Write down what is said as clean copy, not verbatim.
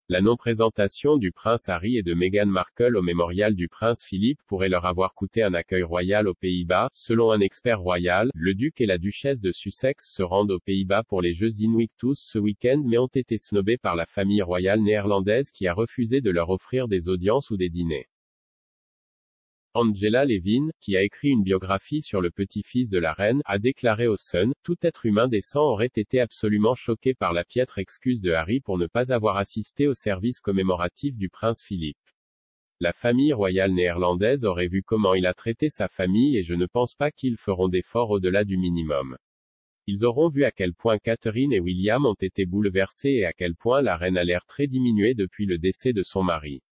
La non-présentation du prince Harry et de Meghan Markle au mémorial du prince Philippe pourrait leur avoir coûté un accueil royal aux Pays-Bas. Selon un expert royal, le duc et la duchesse de Sussex se rendent aux Pays-Bas pour les Jeux Invictus ce week-end mais ont été snobés par la famille royale néerlandaise qui a refusé de leur offrir des audiences ou des dîners. Angela Levin, qui a écrit une biographie sur le petit-fils de la reine, a déclaré au Sun, « Tout être humain décent aurait été absolument choqué par la piètre excuse de Harry pour ne pas avoir assisté au service commémoratif du prince Philippe. La famille royale néerlandaise aurait vu comment il a traité sa famille et je ne pense pas qu'ils feront d'efforts au-delà du minimum. Ils auront vu à quel point Catherine et William ont été bouleversés et à quel point la reine a l'air très diminuée depuis le décès de son mari.